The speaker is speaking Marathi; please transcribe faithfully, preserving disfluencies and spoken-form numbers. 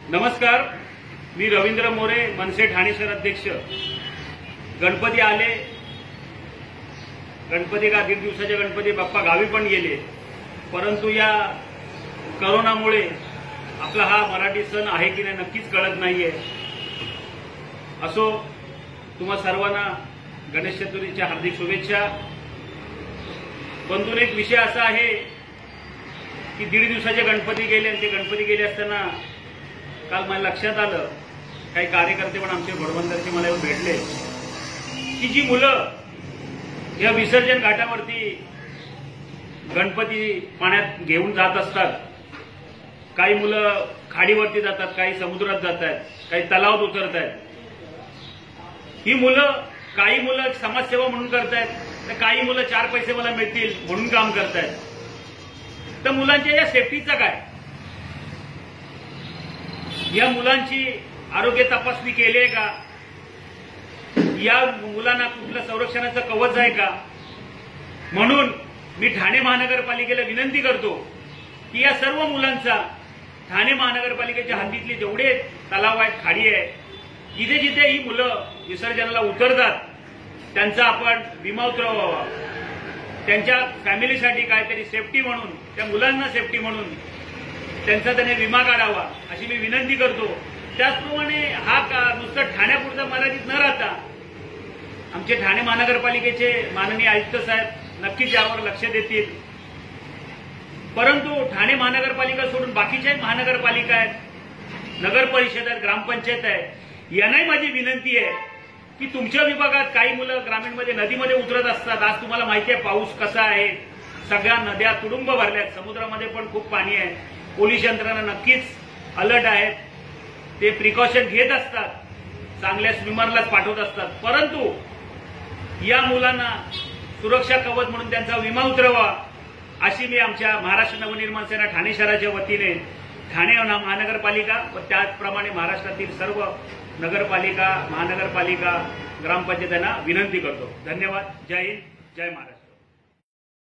नमस्कार, मी रवींद्र मोरे, मनसे ठाणे शहर अध्यक्ष। गणपती आले, गणपती का दीड दिवसाचे गणपती बाप्पा गावी पण गेले, परंतु या कोरोनामुळे आपला हा मराठी सण आहे की नाही नक्कीच कळत नाहीये। असो, तुम्हा सर्वांना गणेश चतुर्थीच्या हार्दिक शुभेच्छा। परंतु एक विषय असा आहे की दीड दिवसाचे गणपती गेले आणि ते गणपती गेले असताना काल मला लक्षात आलं, काही कार्यकर्ते पण आमचे घोडबंदरचे मला येऊन भेटले की जी मुलं या विसर्जन घाटावरती गणपती पाण्यात घेऊन जात असतात, काही मुलं खाडीवरती जातात, काही समुद्रात जातात, काही तलावात उतरत आहेत। ही मुलं, काही मुलं समाजसेवा म्हणून करतायत, तर काही मुलं चार पैसे मला मिळतील म्हणून काम करतायत। तर मुलांच्या या सेफ्टीचं काय? या मुलांची आरोग्य तपासणी केली आहे का? या मुलांना कुठलं संरक्षणाचं कवच आहे का? म्हणून मी ठाणे महानगरपालिकेला विनंती करतो की या सर्व मुलांचा ठाणे महानगरपालिकेच्या हद्दीतले जेवढे तलाव आहेत, खाडी आहे, जिथे जिथे ही मुलं विसर्जनाला उतरतात त्यांचा आपण विमा उतरवावा। त्यांच्या फॅमिलीसाठी काहीतरी सेफ्टी म्हणून, त्या मुलांना सेफ्टी म्हणून त्यांचा त्याने विमा काढावा अशी मी विनंती करतो। त्याचप्रमाणे हा का नुसतं ठाण्यापुरता मर्यादित न राहता आमचे ठाणे महानगरपालिकेचे माननीय आयुक्त साहेब नक्कीच यावर लक्ष देतील। परंतु ठाणे महानगरपालिका सोडून बाकीच्याही महानगरपालिका आहेत, नगर परिषद आहेत, ग्रामपंचायत आहे, यांनाही माझी विनंती आहे की तुमच्या विभागात काही मुलं ग्रामीणमध्ये नदीमध्ये उतरत असतात। आज तुम्हाला माहिती आहे पाऊस कसा आहे, सगळ्या नद्या तुडुंब भरल्यात, समुद्रामध्ये पण खूप पाणी आहे। पोलीस यंत्रणा नक्कीच अलर्ट आहेत, ते प्रिकॉशन घेत असतात, चांगल्या स्विमरलाच पाठवत असतात। परंतु या मुलांना सुरक्षा कवच म्हणून त्यांचा विमा उतरवा अशी मी आमच्या महाराष्ट्र नवनिर्माण सेना ठाणे शहराच्या वतीने ठाणे महानगरपालिका व त्याचप्रमाणे महाराष्ट्रातील सर्व नगरपालिका, महानगरपालिका, ग्रामपंचायतींना विनंती करतो। धन्यवाद। जय हिंद, जय महाराष्ट्र।